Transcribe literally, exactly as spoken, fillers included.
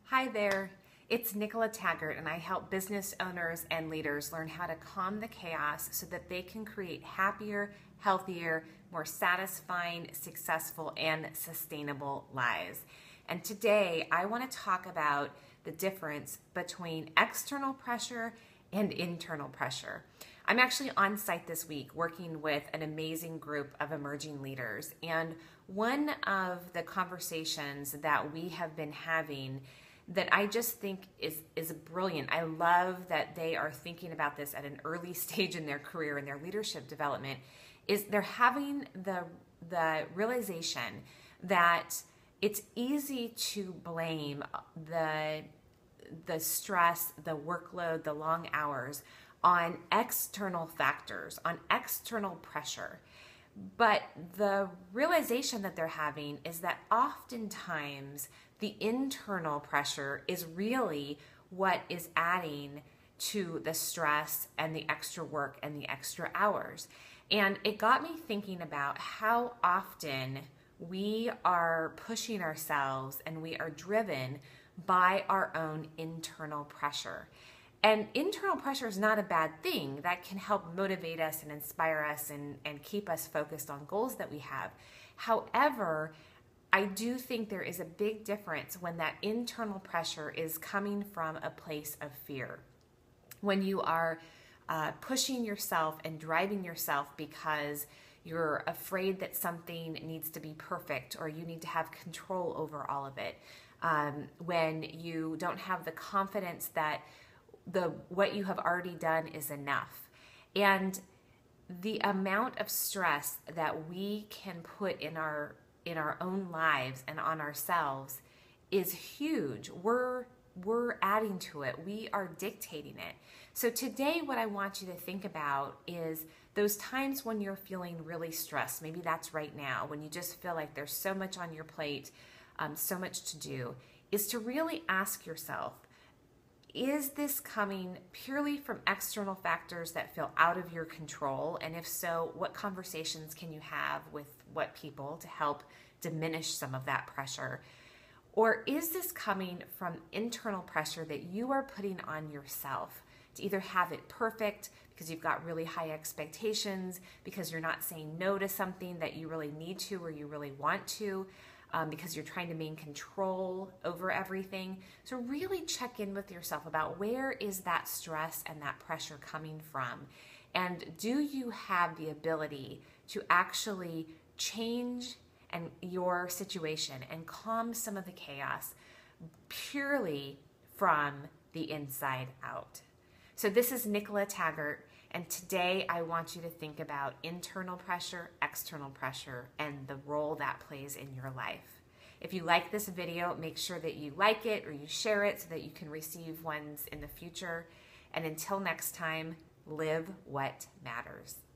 Hi there, it's Nicola Taggart, and I help business owners and leaders learn how to calm the chaos so that they can create happier, healthier, more satisfying, successful, and sustainable lives. And today I want to talk about the difference between external pressure and internal pressure. I'm actually on site this week working with an amazing group of emerging leaders, and one of the conversations that we have been having that I just think is is brilliant. I love that they are thinking about this at an early stage in their career and their leadership development, is they're having the the realization that it's easy to blame the the stress, the workload, the long hours on external factors, on external pressure. But the realization that they're having is that oftentimes the internal pressure is really what is adding to the stress and the extra work and the extra hours. And it got me thinking about how often we are pushing ourselves and we are driven by our own internal pressure. And internal pressure is not a bad thing. That can help motivate us and inspire us and, and keep us focused on goals that we have. However, I do think there is a big difference when that internal pressure is coming from a place of fear. When you are uh, pushing yourself and driving yourself because you're afraid that something needs to be perfect or you need to have control over all of it. Um, when you don't have the confidence that the what you have already done is enough. And the amount of stress that we can put in our in our own lives and on ourselves is huge. We're we're adding to it. We are dictating it. So today what I want you to think about is those times when you're feeling really stressed. Maybe that's right now, when you just feel like there's so much on your plate, um, so much to do, is to really ask yourself, is this coming purely from external factors that feel out of your control? And if so, what conversations can you have with what people to help diminish some of that pressure? Or is this coming from internal pressure that you are putting on yourself to either have it perfect because you've got really high expectations, because you're not saying no to something that you really need to or you really want to, Um, because you're trying to maintain control over everything. So really check in with yourself about where is that stress and that pressure coming from, and do you have the ability to actually change and your situation and calm some of the chaos purely from the inside out. So this is Nicola Taggart, and today I want you to think about internal pressure, external pressure, and the role that plays in your life. If you like this video, make sure that you like it or you share it so that you can receive ones in the future. And until next time, live what matters.